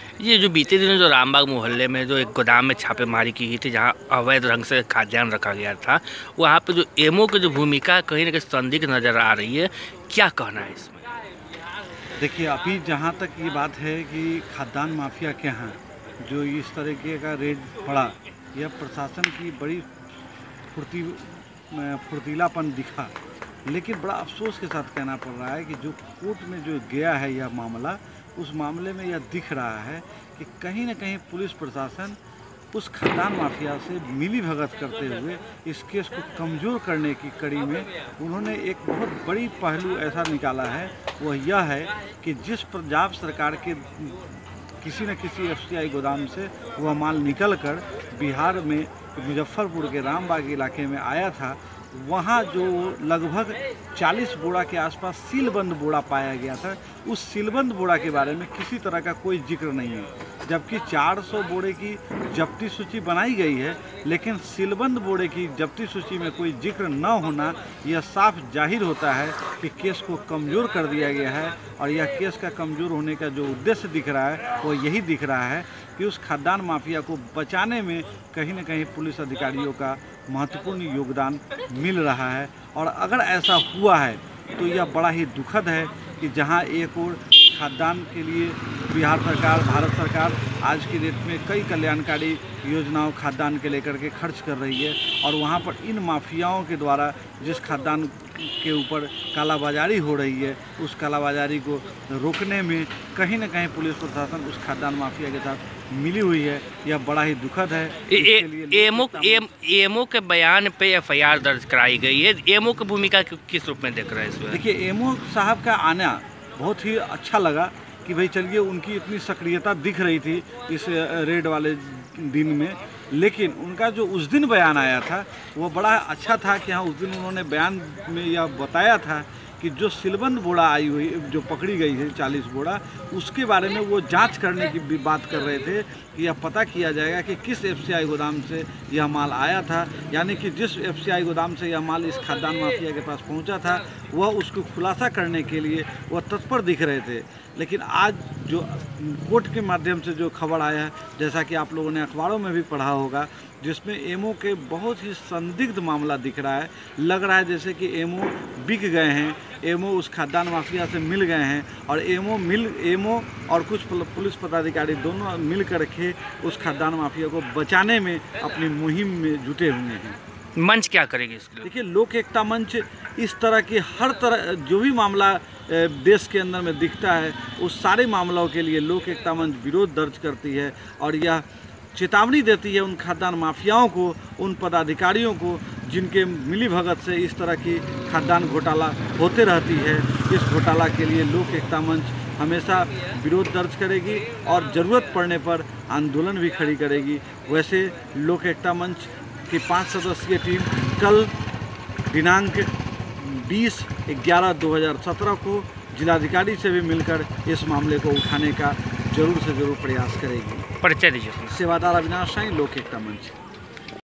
ये जो बीते दिनों जो रामबाग मोहल्ले में जो एक गोदाम में छापेमारी की गई थी, जहां अवैध ढंग से खाद्यान्न रखा गया था, वहां पे जो एमओ की जो भूमिका कहीं ना कहीं संदिग्ध नजर आ रही है, क्या कहना है इसमें? देखिए, अभी जहाँ तक ये बात है कि खाद्यान्न माफिया के यहाँ जो इस तरीके का रेड पड़ा, यह प्रशासन की बड़ी फुर्तीलापन दिखा। लेकिन बड़ा अफसोस के साथ कहना पड़ रहा है कि जो कोर्ट में जो गया है यह मामला, उस मामले में यह दिख रहा है कि कहीं न कहीं पुलिस प्रशासन उस खाद्यान्न माफिया से मिली भगत करते हुए इस केस को कमज़ोर करने की कड़ी में उन्होंने एक बहुत बड़ी पहलू ऐसा निकाला है। वह यह है कि जिस पंजाब सरकार के किसी न किसी एफसीआई गोदाम से वह माल निकल कर बिहार में मुजफ्फरपुर के रामबाग इलाके में आया था, वहाँ जो लगभग 40 बोरा के आसपास सीलबंद बोरा पाया गया था, उस सीलबंद बोरा के बारे में किसी तरह का कोई जिक्र नहीं है। जबकि 400 बोरे की जब्ती सूची बनाई गई है, लेकिन सीलबंद बोरे की जब्ती सूची में कोई जिक्र न होना यह साफ जाहिर होता है कि केस को कमज़ोर कर दिया गया है। और यह केस का कमज़ोर होने का जो उद्देश्य दिख रहा है वो यही दिख रहा है कि उस खाद्यान्न माफिया को बचाने में कहीं न कहीं पुलिस अधिकारियों का महत्वपूर्ण योगदान मिल रहा है। और अगर ऐसा हुआ है तो यह बड़ा ही दुखद है कि जहां एक और खाद्यान्न के लिए बिहार सरकार, भारत सरकार आज की डेट में कई कल्याणकारी योजनाओं खाद्यान्न के लेकर के खर्च कर रही है, और वहां पर इन माफियाओं के द्वारा जिस खाद्यान्न के ऊपर कालाबाजारी हो रही है, उस कालाबाजारी को रोकने में कहीं न कहीं पुलिस प्रशासन उस खाद्यान्न माफिया के साथ मिली हुई है। यह बड़ा ही दुखद है। एमओ के बयान पे एफआईआर दर्ज कराई गई है। एमओ की भूमिका किस रूप में देख रहे हैं इसमें? देखिए, एमओ साहब का आना बहुत ही अच्छा लगा कि भाई चलिए, उनकी इतनी सक्रियता दिख रही थी इस रेड वाले दिन में। लेकिन उनका जो उस दिन बयान आया था वो बड़ा अच्छा था कि हाँ, उस दिन उन्होंने बयान में यह बताया था कि जो सीलबंद बोरा आई हुई जो पकड़ी गई है 40 बोरा, उसके बारे में वो जांच करने की भी बात कर रहे थे कि यह पता किया जाएगा कि किस एफसीआई गोदाम से यह माल आया था। यानी कि जिस एफसीआई गोदाम से यह माल इस खाद्यान्न माफिया के पास पहुंचा था, वह उसको खुलासा करने के लिए वह तत्पर दिख रहे थे। लेकिन आज जो कोर्ट के माध्यम से जो खबर आया है, जैसा कि आप लोगों ने अखबारों में भी पढ़ा होगा, जिसमें एमओ के बहुत ही संदिग्ध मामला दिख रहा है। लग रहा है जैसे कि एमओ बिक गए हैं, एमओ उस खाद्यान्न माफिया से मिल गए हैं, और एमओ और कुछ पुलिस पदाधिकारी दोनों मिल कर के उस खाद्यान्न माफिया को बचाने में अपनी मुहिम में जुटे हुए हैं। मंच क्या करेगी इसके लिए? देखिए, लोक एकता मंच इस तरह की हर तरह जो भी मामला देश के अंदर में दिखता है, उस सारे मामलों के लिए लोक एकता मंच विरोध दर्ज करती है। और यह चेतावनी देती है उन खाद्यान्न माफियाओं को, उन पदाधिकारियों को जिनके मिली भगत से इस तरह की खाद्यान्न घोटाला होते रहती है। इस घोटाला के लिए लोक एकता मंच हमेशा विरोध दर्ज करेगी और ज़रूरत पड़ने पर आंदोलन भी खड़ी करेगी। वैसे लोक एकता मंच की 5 सदस्यीय टीम कल दिनांक 20/11/2017 को जिलाधिकारी से भी मिलकर इस मामले को उठाने का जरूर से जरूर प्रयास करेगी। परिचय दीजिए। सेवादार अविनाश साईं, लोक एकता मंच।